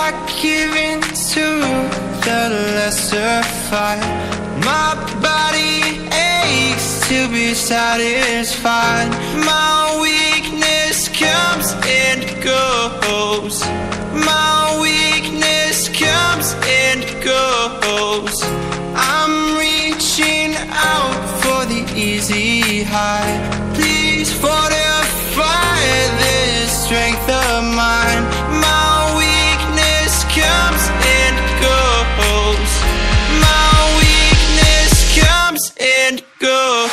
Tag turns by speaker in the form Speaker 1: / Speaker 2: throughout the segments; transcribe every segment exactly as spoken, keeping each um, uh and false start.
Speaker 1: I give in to the lesser fight. My body aches to be satisfied. My weakness comes and goes. My weakness comes and goes. I'm reaching out for the easy high. Please fortify this strength of mine. My weakness comes and goes. My weakness comes and goes.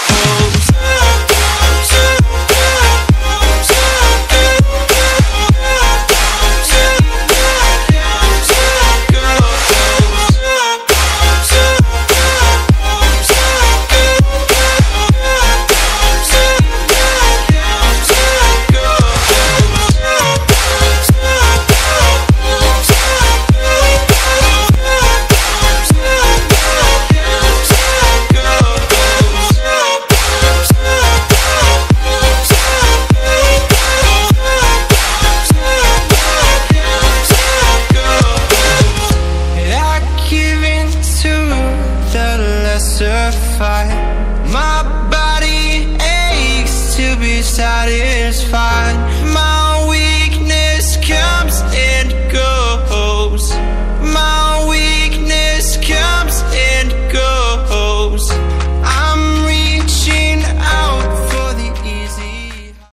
Speaker 1: Fight. My body aches to be satisfied.